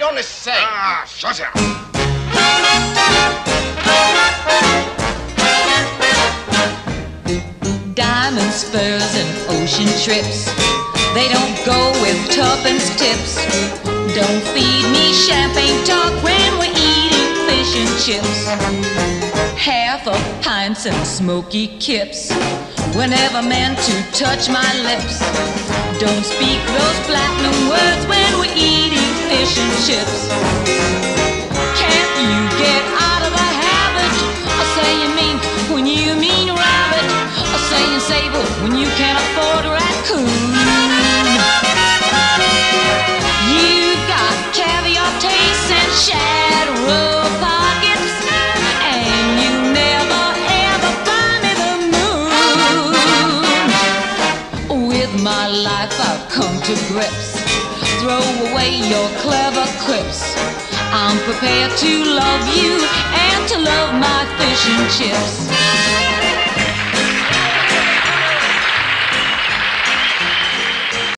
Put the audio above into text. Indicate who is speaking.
Speaker 1: gonna say?
Speaker 2: Ah, shut up.
Speaker 3: Diamonds, furs, and ocean trips, they don't go with tuppence tips. Don't feed me champagne talk when we're eating fish and chips. Half-a-pints and smoky kips were never meant to touch my lips. Don't speak those platinum words when we're eating fish and chips. Can't you get out of the habit of saying mink when you mean rabbit, or saying sable when you can't afford raccoon? You've got caviar taste and shad roll pockets, and you never ever buy me the moon. With my life I've come to grips. Throw away your clever quips. I'm prepared to love you and to love my fish and chips.